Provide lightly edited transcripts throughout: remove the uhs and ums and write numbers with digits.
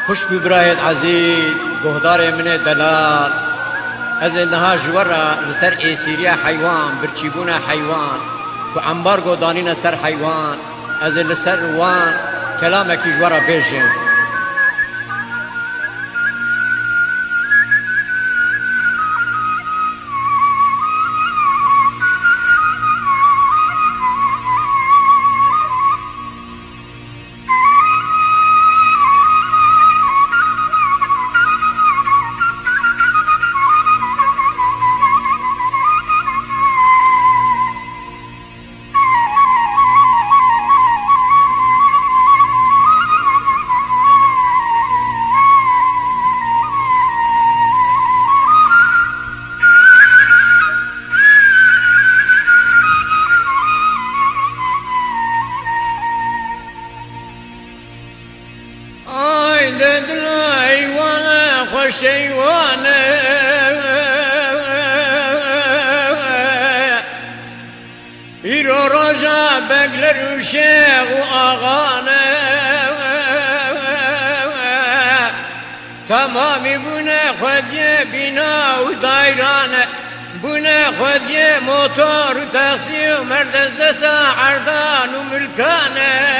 خوش برايت عزيز قهدار من دلال از انها جورا لسر ايسيريا حيوان برچيبونا حيوان وعنبارگو دانينا سر حيوان از لسر وان كلامك جورا بيجن شيوانا يرو رجا بقلر وشيخ وآغانا تمامي بنا خدي بنا ودايرانا بنا خدي موتور وتاكسي ومردس دسا عردان وملكانا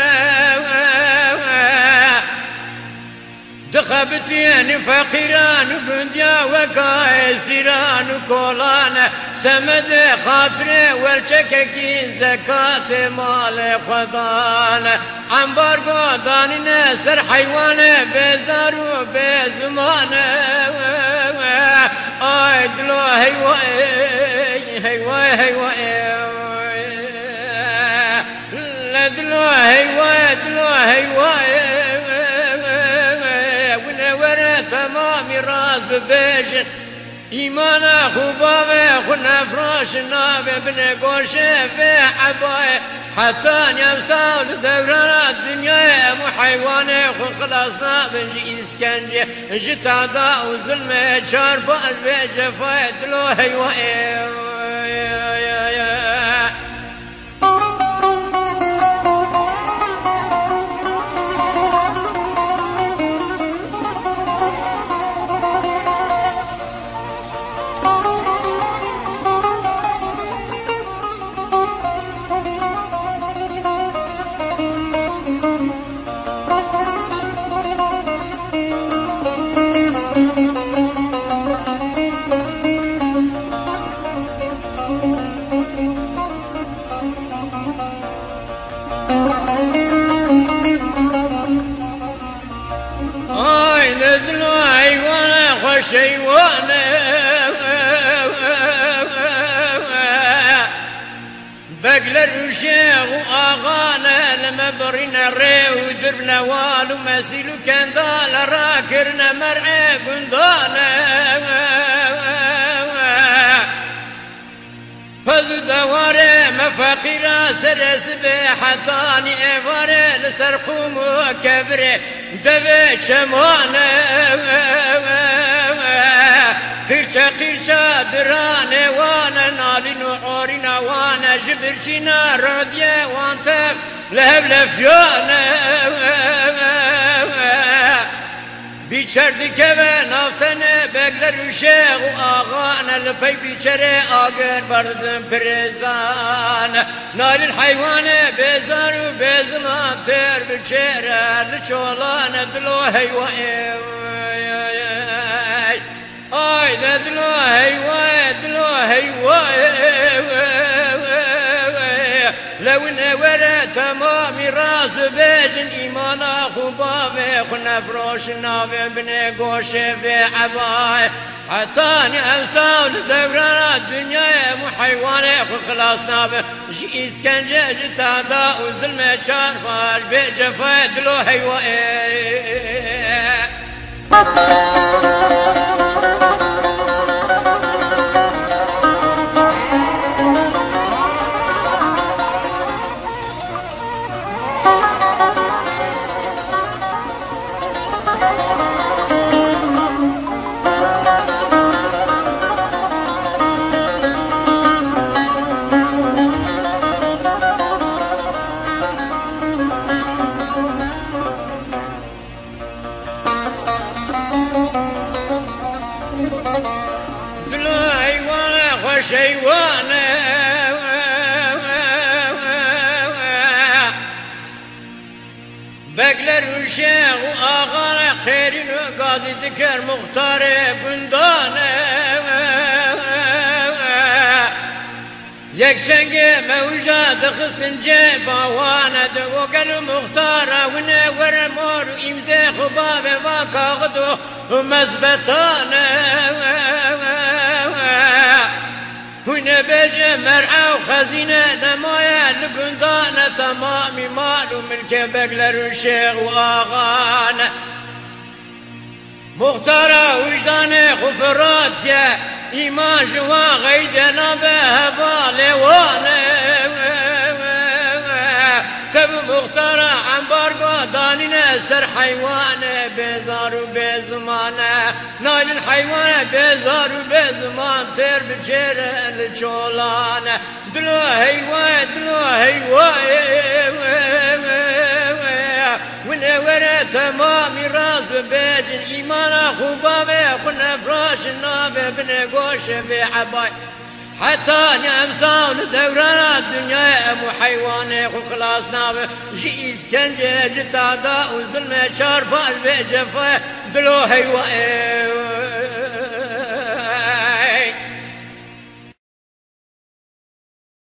دخبتين فقيران بنديا وكايسيران وكولانا سمد خاطري والشككين زكاة مال خدانا عنبارقو دانينا سر حيوانا بزار وبزمانا آي دلو هيواي هيواي هيواي لا دلو هيواي دلو هيواي تمامي راس ببيشن إيمانا خوباوي خنا فراش نابي بنقوش في عباي حتى يمساو لدوران الدنيا مو حيواني خو خلاصنا بنجي إسكنجي جت عداء وظلمي شاربا البيت جفاي دلو هيوائي شيوانا بقلر وشيخ وآغانا لما برينا الري ودربنا والو مسيلو كان ذال راكرنا مرعي بندانا فذو دواري مفاقيرا سرس بحطاني افاري لسرقوم وكبري دفي شمانا قرشا دراني وانا نالين وعورينا وانا جبرشينا راديا وانتب لهب لفيانا بيشرد كمان افتنا بقلر وشيخ وآغانا لبي بيشري آقر بردن بريزان نال الحيوان بيزار وبيزمان تير بشيرا لشولانا دلو هيوائي آي دلو هيواي دلو هيواي لو نورا تمامي راس بيجن إيمانا خوباوي خنا فروش ناوي بني قوشي في عباي حتاني أمساو لدوران الدنيا مو حيواني خو خلاص ناوي جي إسكنجي جتادا وظلمي شارفاش بيجفاي دلو هيواي شیوانه بگلر و شیخ و آقا خیرین و قاضی دکر مختار گندانه یک چنگ موجا دخستن جباوانه دو قل مختاره و نور مار و امزه خباب و کاغد و مزبطانه و نبجه مرعه و خزینه نمایه لگندانه تمامی مال و ملک بگلر و شیخ و آغانه مختاره وجدان خفرات یا ایمان جوا غیدنا به هوالوانه تبو مختاره عنبارگو دانینه سر حیوانه بیزار و بیزمانه نال الحیوانه بیزار و بیزمان تر بچره لچولانه دلو حیوان دلو حیوان ونوره تمامی راز ببیجن ایمانا خوبابه خون افراش نابه بنه گوشه به عبای حتى نمسان دورنا الدنيا أمو حيواني خو خلاص نابه جي اسكنجة جتادا وظلمة شارفة البيجفة دلو حيواني